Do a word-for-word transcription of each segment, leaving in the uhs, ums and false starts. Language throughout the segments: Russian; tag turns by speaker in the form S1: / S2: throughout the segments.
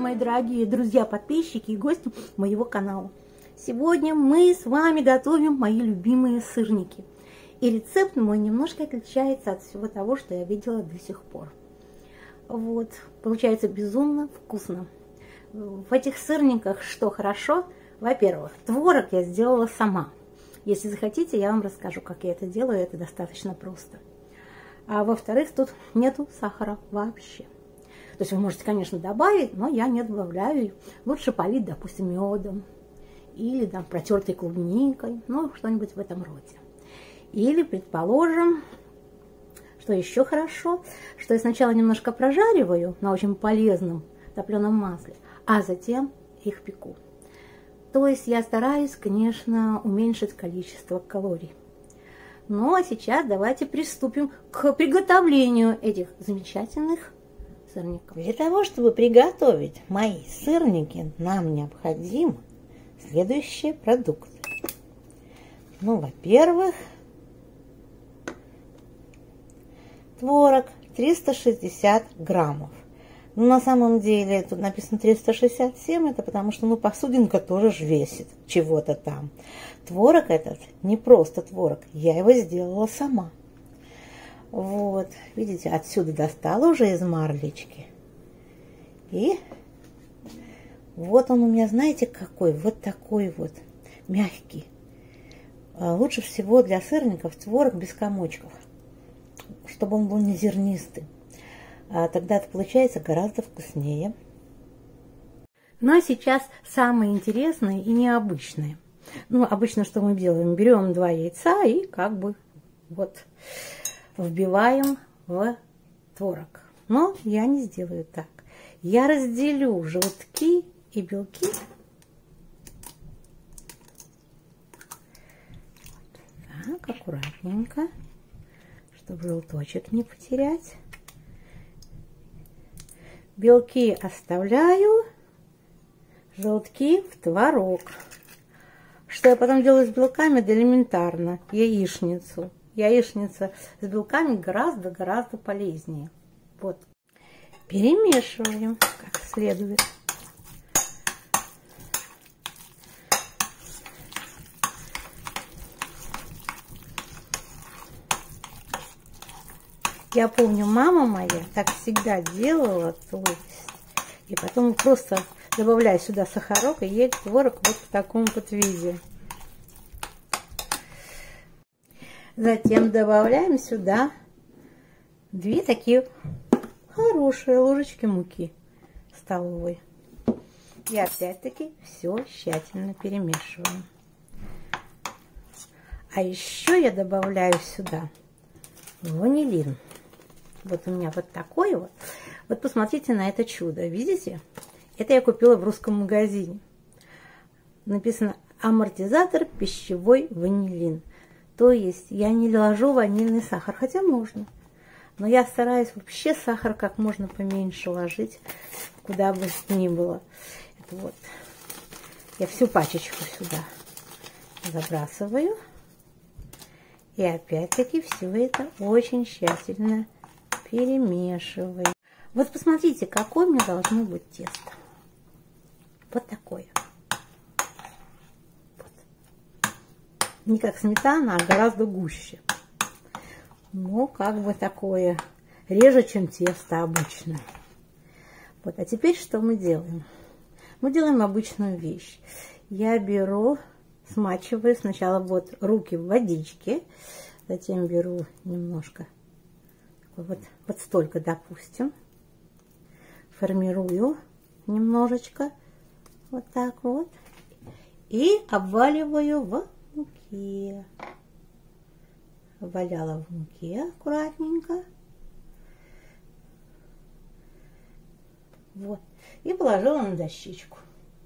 S1: мои дорогие друзья, подписчики и гости моего канала. Сегодня мы с вами готовим мои любимые сырники. И рецепт мой немножко отличается от всего того, что я видела до сих пор. Вот, получается безумно вкусно. В этих сырниках что хорошо? Во-первых, творог я сделала сама. Если захотите, я вам расскажу, как я это делаю, это достаточно просто. А во-вторых, тут нету сахара вообще. То есть вы можете, конечно, добавить, но я не добавляю. Лучше полить, допустим, медом или там, протертой клубникой, ну, что-нибудь в этом роде. Или, предположим, что еще хорошо, что я сначала немножко прожариваю на очень полезном топленом масле, а затем их пеку. То есть я стараюсь, конечно, уменьшить количество калорий. Ну, а сейчас давайте приступим к приготовлению этих замечательных сырников.
S2: Для того, чтобы приготовить мои сырники, нам необходимы следующие продукты. Ну, во-первых, творог триста шестьдесят граммов. Но на самом деле тут написано триста шестьдесят семь, это потому что, ну, посудинка тоже ж весит чего-то там. Творог этот не просто творог, я его сделала сама. Вот, видите, отсюда достала уже из марлечки. И вот он у меня, знаете, какой? Вот такой вот, мягкий. Лучше всего для сырников творог без комочков, чтобы он был не зернистый. А тогда это получается гораздо вкуснее.
S1: Ну а сейчас самое интересное и необычное. Ну, обычно что мы делаем? Берем два яйца и как бы вот вбиваем в творог. Но я не сделаю так. Я разделю желтки и белки. Так, аккуратненько, чтобы желточек не потерять. Белки оставляю, желтки в творог. Что я потом делаю с белками? Да элементарно. Яичницу. Яичница с белками гораздо-гораздо полезнее. Вот. Перемешиваем как следует. Я помню, мама моя так всегда делала, то есть, и потом просто добавляю сюда сахарок и ей творог вот в таком вот виде. Затем добавляем сюда две такие хорошие ложечки муки столовой. И опять-таки все тщательно перемешиваем. А еще я добавляю сюда ванилин. Вот у меня вот такой вот. Вот посмотрите на это чудо. Видите? Это я купила в русском магазине. Написано амортизатор пищевой ванилин. То есть я не ложу ванильный сахар, хотя можно. Но я стараюсь вообще сахар как можно поменьше ложить, куда бы ни было. Это вот. Я всю пачечку сюда забрасываю. И опять-таки все это очень тщательно перемешиваю. Вот посмотрите, какое у меня должно быть тесто. Вот такое. Вот. Не как сметана, а гораздо гуще. Но как бы такое реже, чем тесто обычно. Вот. А теперь что мы делаем? Мы делаем обычную вещь. Я беру, смачиваю сначала вот руки в водичке, затем беру немножко, вот, вот столько, допустим, формирую немножечко, вот так вот, и обваливаю в муке. Обваляла в муке аккуратненько. Вот. И положила на дощечку.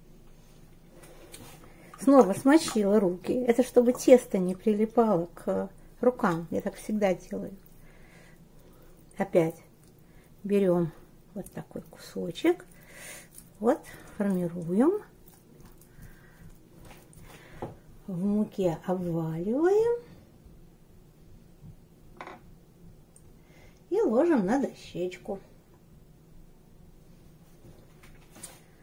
S1: Снова смочила руки. Это чтобы тесто не прилипало к рукам. Я так всегда делаю. Опять берем вот такой кусочек. Вот, формируем. В муке обваливаем. И ложим на дощечку.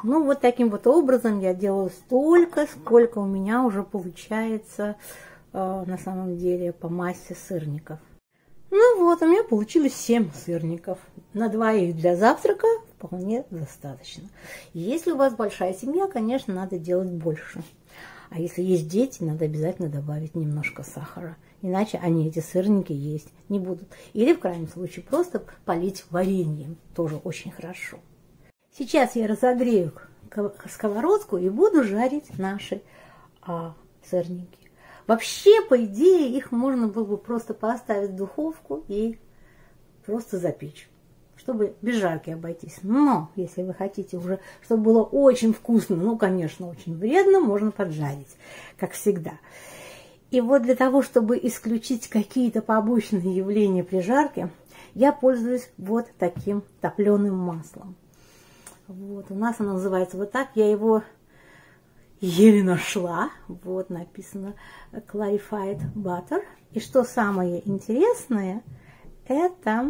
S1: Ну, вот таким вот образом я делаю столько, сколько у меня уже получается э, на самом деле по массе сырников. Ну вот, у меня получилось семь сырников. На двоих для завтрака вполне достаточно. Если у вас большая семья, конечно, надо делать больше. А если есть дети, надо обязательно добавить немножко сахара. Иначе они эти сырники есть не будут. Или, в крайнем случае, просто полить вареньем. Тоже очень хорошо. Сейчас я разогрею сковородку и буду жарить наши а, сырники. Вообще, по идее, их можно было бы просто поставить в духовку и просто запечь, чтобы без жарки обойтись. Но, если вы хотите уже, чтобы было очень вкусно, ну, конечно, очень вредно, можно поджарить, как всегда. И вот для того, чтобы исключить какие-то побочные явления при жарке, я пользуюсь вот таким топленым маслом. Вот, у нас оно называется вот так, я его еле нашла. Вот написано Clarified Butter. И что самое интересное, это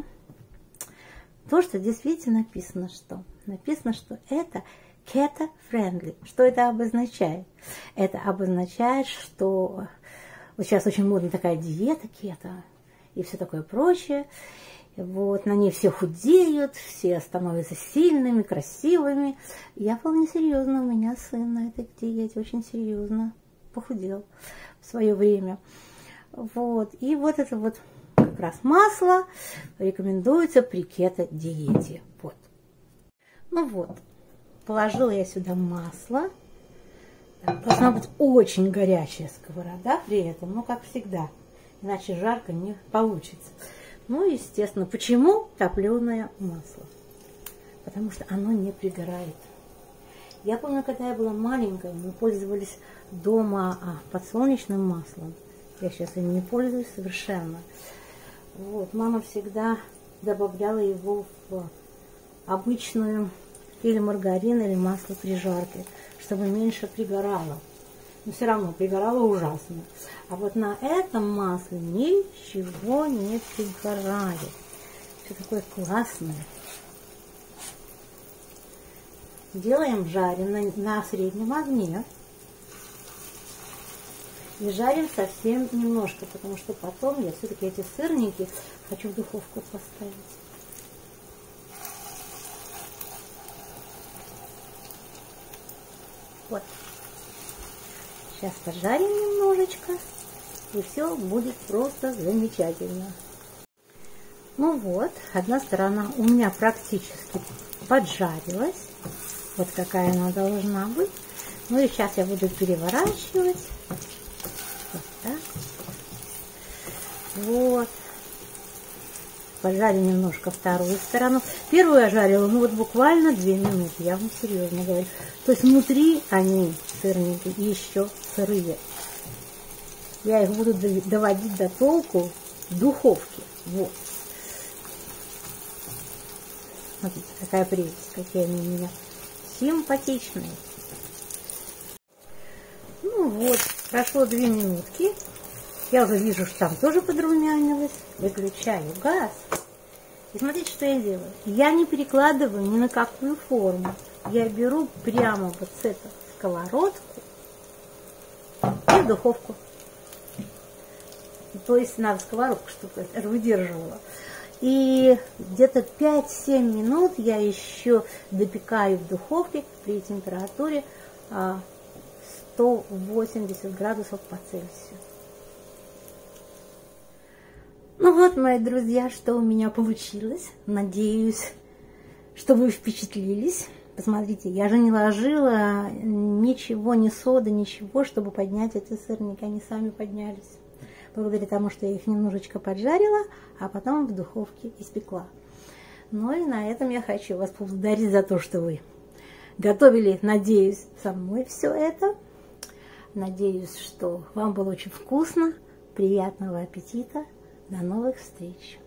S1: то, что действительно написано, что написано, что это keto friendly. Что это обозначает? Это обозначает, что вот сейчас очень модна такая диета кето и все такое прочее. Вот, на ней все худеют, все становятся сильными, красивыми. Я вполне серьезно, у меня сын на этой диете очень серьезно похудел в свое время. Вот, и вот это вот как раз масло рекомендуется при кето-диете. Вот. Ну вот, положила я сюда масло. Должна быть очень горячая сковорода при этом, ну как всегда, иначе жарко не получится. Ну, естественно, почему топленое масло? Потому что оно не пригорает. Я помню, когда я была маленькая, мы пользовались дома а, подсолнечным маслом. Я сейчас им не пользуюсь совершенно. Вот, мама всегда добавляла его в обычную или маргарин, или масло при жарке, чтобы меньше пригорало. Но все равно пригорало ужасно. А вот на этом масле ничего не пригорает. Все такое классное. Делаем, жарим на, на среднем огне. И жарим совсем немножко, потому что потом я все-таки эти сырники хочу в духовку поставить. Вот. Сейчас пожарим немножечко, и все будет просто замечательно. Ну вот, одна сторона у меня практически поджарилась. Вот какая она должна быть. Ну и сейчас я буду переворачивать. Вот так. Вот. Пожарю немножко вторую сторону. Первую я жарила, ну вот буквально две минуты, я вам серьезно говорю. То есть внутри они, сырники, еще сырые. Я их буду доводить до толку в духовке. Вот. Смотрите, какая прелесть, какие они у меня симпатичные. Ну вот, прошло две минутки. Я уже вижу, что там тоже подрумянилось. Выключаю газ. И смотрите, что я делаю. Я не перекладываю ни на какую форму. Я беру прямо вот с эту сковородку и в духовку. То есть надо сковородку, чтобы это выдерживала. И где-то пять-семь минут я еще допекаю в духовке при температуре сто восемьдесят градусов по Цельсию. Ну вот, мои друзья, что у меня получилось. Надеюсь, что вы впечатлились. Посмотрите, я же не ложила ничего, ни соды, ничего, чтобы поднять эти сырники. Они сами поднялись. Благодаря тому, что я их немножечко поджарила, а потом в духовке испекла. Ну и на этом я хочу вас поблагодарить за то, что вы готовили, надеюсь, со мной все это. Надеюсь, что вам было очень вкусно. Приятного аппетита. До новых встреч!